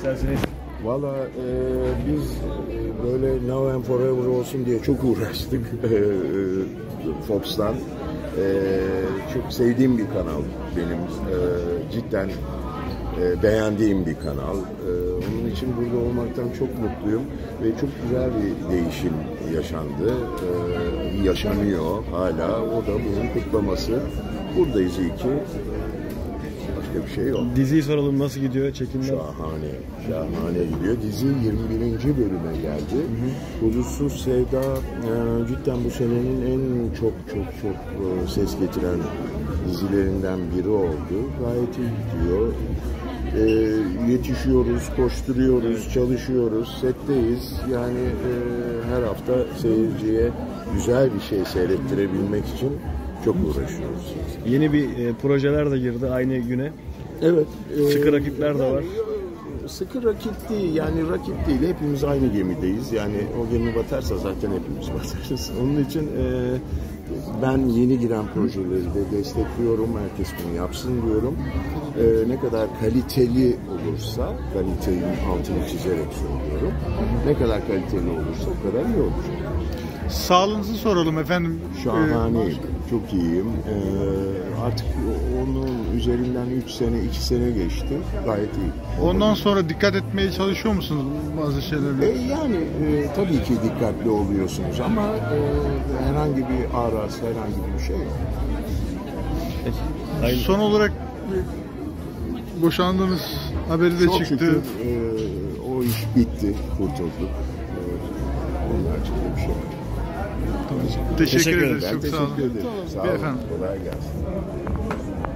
isterseniz. Valla biz böyle Now and Forever olsun diye çok uğraştık Fox'tan. Çok sevdiğim bir kanal benim. Cidden beğendiğim bir kanal. Onun için burada olmaktan çok mutluyum ve çok güzel bir değişim yaşandı. Yaşanıyor hala. O da bunun kutlaması. Buradayız iyi ki. Başka bir şey yok. Diziyi soralım, nasıl gidiyor çekimler? Şahane gidiyor. Dizi 21. bölüme geldi. Huzursuz Sevda cidden bu senenin en çok ses getiren dizilerinden biri oldu. Gayet iyi gidiyor. Yetişiyoruz, koşturuyoruz, çalışıyoruz, setteyiz. Yani her hafta seyirciye güzel bir şey seyrettirebilmek için çok uğraşıyoruz. Yeni bir projeler de girdi aynı güne. Evet. Sıkı rakipler de var. Sıkı rakip değil, yani rakip değil. Hepimiz aynı gemideyiz. Yani o gemi batarsa zaten hepimiz batarız. Onun için ben yeni giren projeleri de destekliyorum. Herkes bunu yapsın diyorum. Ne kadar kaliteli olursa, kalitenin altını çizerek söylüyorum. Ne kadar kaliteli olursa o kadar iyi olur. Sağlığınızı soralım efendim. Şahaneyim. Çok iyiyim. Artık onun üzerinden 3 sene, 2 sene geçti. Gayet iyi. Ondan sonra dikkat etmeye çalışıyor musunuz bazı şeylerle? Yani tabii ki dikkatli oluyorsunuz ama herhangi bir araz, herhangi bir şey yok. Son olarak boşandığınız haberi de çok çıktı. Şükür, o iş bitti, kurtulduk. Onun haricinde bir şey yok. Teşekkür ederiz. Ben Çok sağ olun. teşekkür ederim. Sağ olun. Efendim. Kolay gelsin.